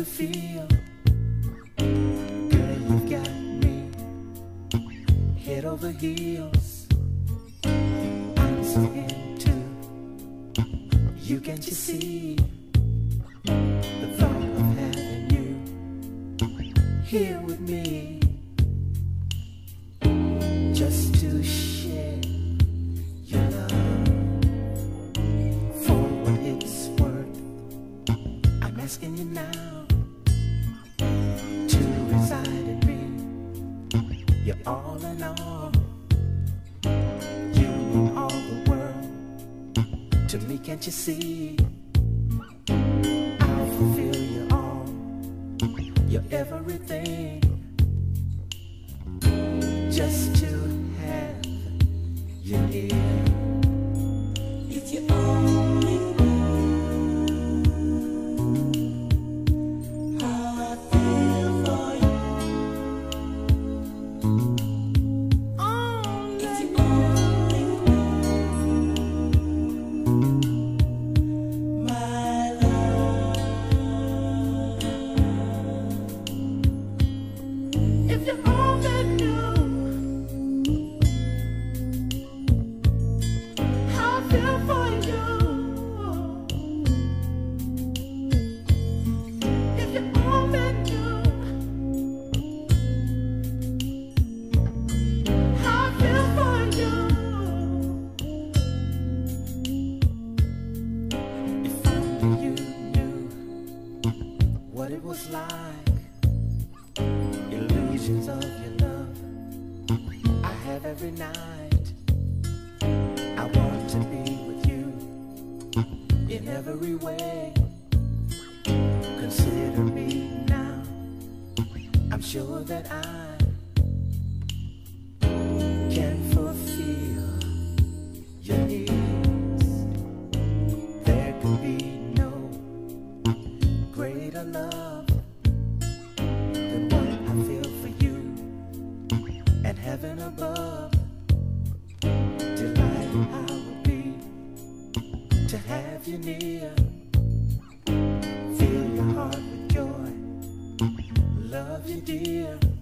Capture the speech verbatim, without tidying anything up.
to feel. Girl, you've got me head over heels. I'm so into you, can't you see? The thought of having you here with me, just to share your love. For what it's worth, I'm asking you now to reside in me. You're all in all. You mean all the world to me, can't you see? I'll fulfill you all, you're everything, just to have you near. If you only knew how I feel for you. Only if you only knew my love. If you only knew how I feel for you. If you only knew how I feel for you. If only you knew what it was like, illusions of your love I have every night. I want to be with you in every way. Consider me now, I'm sure that I can fulfill your needs. There could be no greater love than what I feel for you, and heaven above. Delighted I would be to have you near. Fill your heart with joy, love you dear.